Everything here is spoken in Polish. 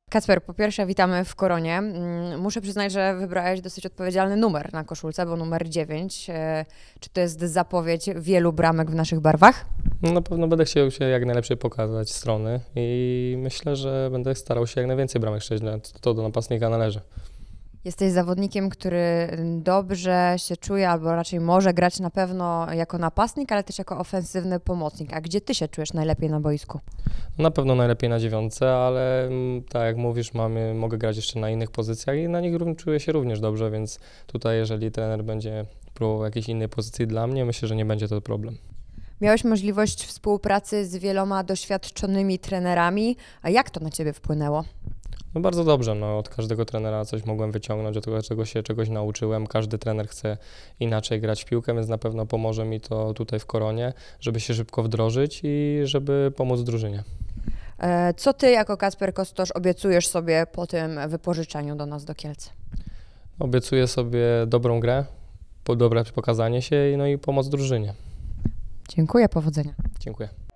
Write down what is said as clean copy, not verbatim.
Kacper, po pierwsze witamy w Koronie. Muszę przyznać, że wybrałeś dosyć odpowiedzialny numer na koszulce, bo numer 9. Czy to jest zapowiedź wielu bramek w naszych barwach? No, na pewno będę chciał się jak najlepiej pokazać strony i myślę, że będę starał się jak najwięcej bramek strzelić, to do napastnika należy. Jesteś zawodnikiem, który dobrze się czuje, albo raczej może grać na pewno jako napastnik, ale też jako ofensywny pomocnik. A gdzie ty się czujesz najlepiej na boisku? Na pewno najlepiej na 9, ale tak jak mówisz, mogę grać jeszcze na innych pozycjach i na nich czuję się również dobrze, więc tutaj jeżeli trener będzie próbował jakiejś innej pozycji dla mnie, myślę, że nie będzie to problem. Miałeś możliwość współpracy z wieloma doświadczonymi trenerami, a jak to na ciebie wpłynęło? No bardzo dobrze, od każdego trenera coś mogłem wyciągnąć, od tego się czegoś nauczyłem. Każdy trener chce inaczej grać w piłkę, więc na pewno pomoże mi to tutaj w Koronie, żeby się szybko wdrożyć i żeby pomóc drużynie. Co ty jako Kacper Kostosz obiecujesz sobie po tym wypożyczeniu do nas do Kielc? Obiecuję sobie dobrą grę, dobre pokazanie się i pomoc drużynie. Dziękuję, powodzenia. Dziękuję.